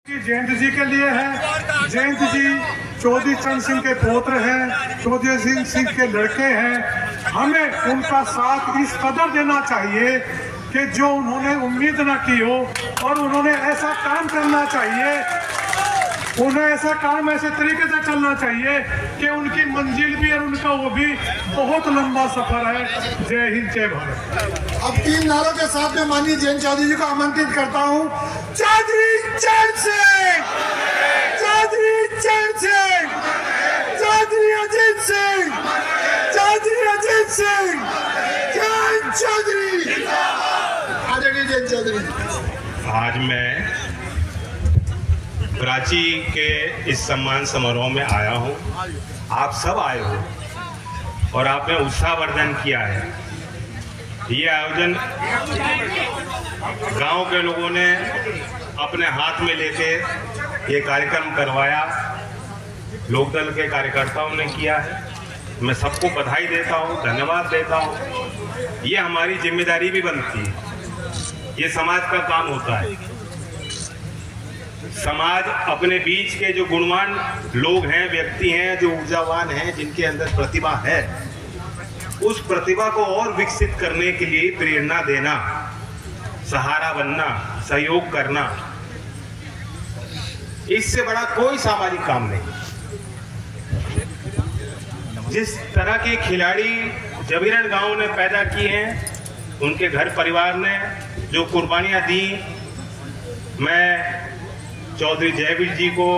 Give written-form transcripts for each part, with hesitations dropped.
जयंत जी के लिए है। जयंत जी चौधरी चरण सिंह के पुत्र हैं, चौधरी सिंह के लड़के हैं। हमें उनका साथ इस कदर देना चाहिए कि जो उन्होंने उम्मीद न की हो, और उन्होंने ऐसा काम करना चाहिए, उन्हें ऐसा काम ऐसे तरीके से चलना चाहिए कि उनकी मंजिल भी और उनका वो भी बहुत लंबा सफर है। जय हिंद, जय भारत। अब 3 नारों के साथ में माननीय जयंत चौधरी जी को आमंत्रित करता हूँ। चौधरी चरण सिंह, चौधरी चरण सिंह, चौधरी अजीत सिंह, चौधरी अजीत सिंह, जयंत चौधरी, आदरणीय जयंत चौधरी। आज मैं रांची के इस सम्मान समारोह में आया हूँ। आप सब आए हो और आपने उत्साहवर्धन किया है। ये आयोजन गांव के लोगों ने अपने हाथ में लेके ये कार्यक्रम करवाया, लोकदल के कार्यकर्ताओं ने किया है। मैं सबको बधाई देता हूँ, धन्यवाद देता हूँ। ये हमारी जिम्मेदारी भी बनती है, ये समाज का काम होता है। समाज अपने बीच के जो गुणवान लोग हैं, व्यक्ति हैं, जो ऊर्जावान हैं, जिनके अंदर प्रतिभा है, उस प्रतिभा को और विकसित करने के लिए प्रेरणा देना, सहारा बनना, सहयोग करना, इससे बड़ा कोई सामाजिक काम नहीं। जिस तरह के खिलाड़ी जबीरन गांव ने पैदा किए हैं, उनके घर परिवार ने जो कुर्बानियां दी, मैं चौधरी जयवीर जी को,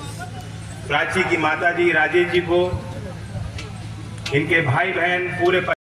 रांची की माता जी राजेश जी को, इनके भाई बहन, पूरे